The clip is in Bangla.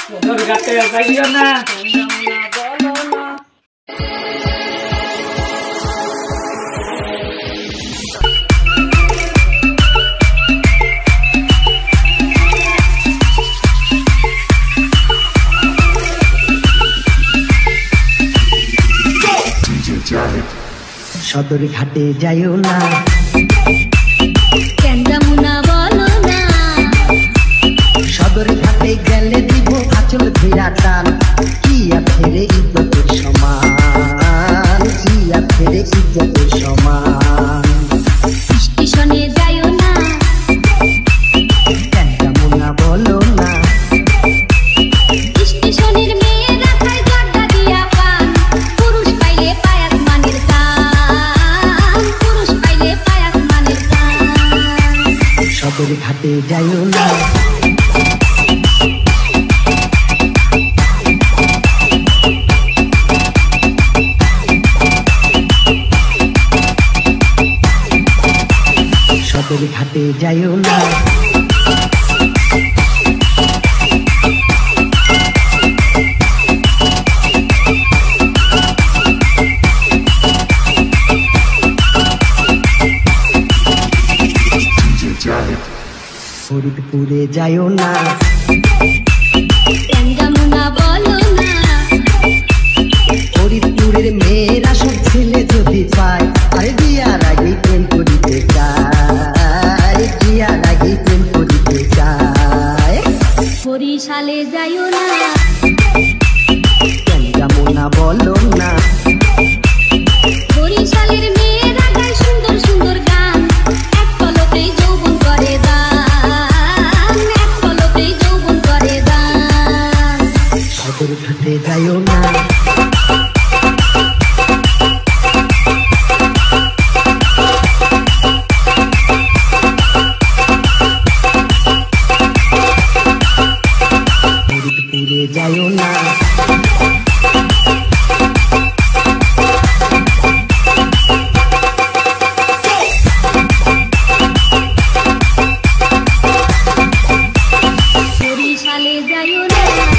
সদর ঘাটে যাইও না সদর ঘাটে যাইও না সদর ঘাটে গেলে দিব আঁচল ধীরা টান কিয়া ফেরে ইজ্জতের সমান কিয়া ফেরে ইজ্জতের সমান স্টেশনে যাইও না কেমনা বলো না স্টেশনের মেয়েরা খায় জর্দা দিয়া পান পুরুষ পাইলে পায়াস মানের কান পুরুষ পাইলে পায়াস মানের কান সদর ঘাটে যাইও না সদর ঘাটে যাইও না ফরিদপুরে যাইও না কেমনা বলো না ফরিদপুরের মেয়েরা সব ছেলে যদি পায় আরে বিয়ার আগে প্রেম করিতে চায় বিয়ার আগে প্রেম করিতে চায় বরিশালে যাইও না কেমনা বলো না বরিশালের মেয়েরা গায় সুন্দর সুন্দর গান এক পলকেই যৌবন করে দান এক পলকেই যৌবন করে দান সদর ঘাটে যাইও না ফরিদপুরে যাইও না বরিশালে যাইও না